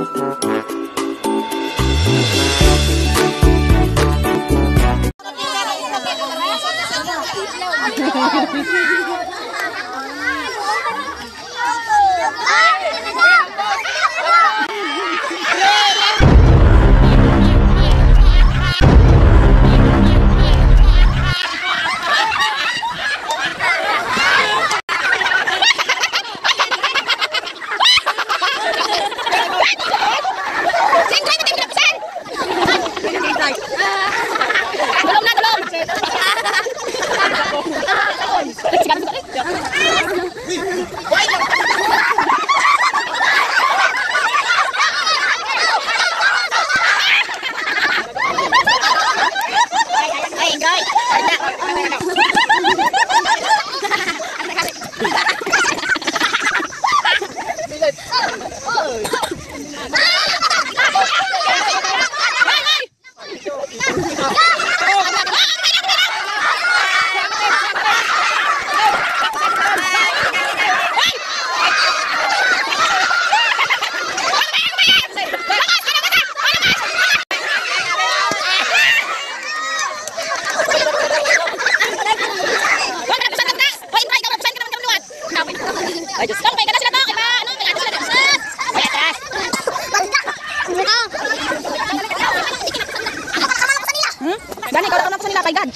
Gani, kalau ako sa nila, paigad.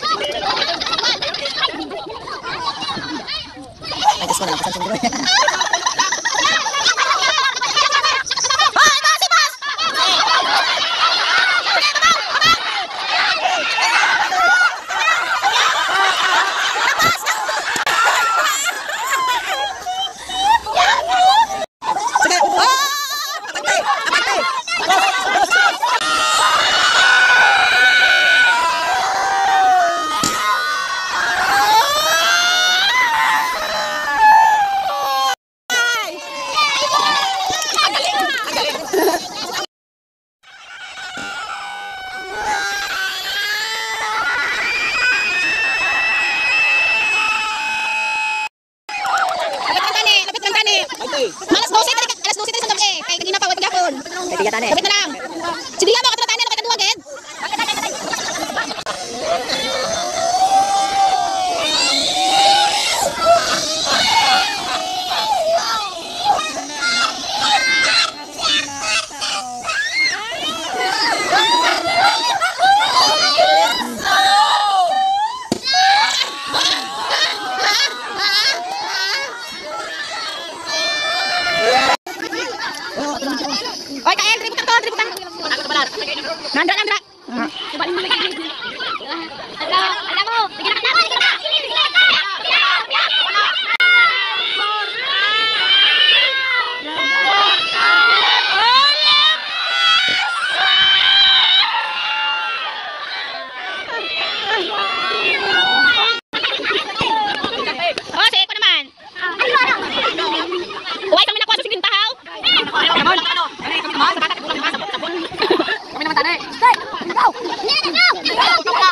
Ay, gusto ko na lang pasan sundro. Kapit na lang. Sige mo, katulad tayo na kapit agad. Oy, kael, ributan to, ributan. Nandra, nandra. Alam mo, sige na, sige na. Oh, sige ko naman. Uy, kami nakuha sa sigintahaw. Kami naman tanay. Stay! Go! Go!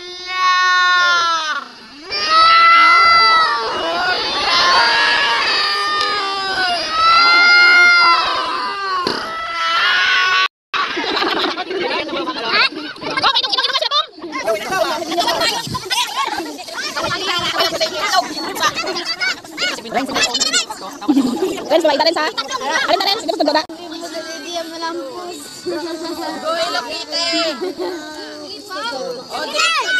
Ren, sumay Ren sa. Alin na Ren, sige mo tugda. Diam melampus. Goy lakite.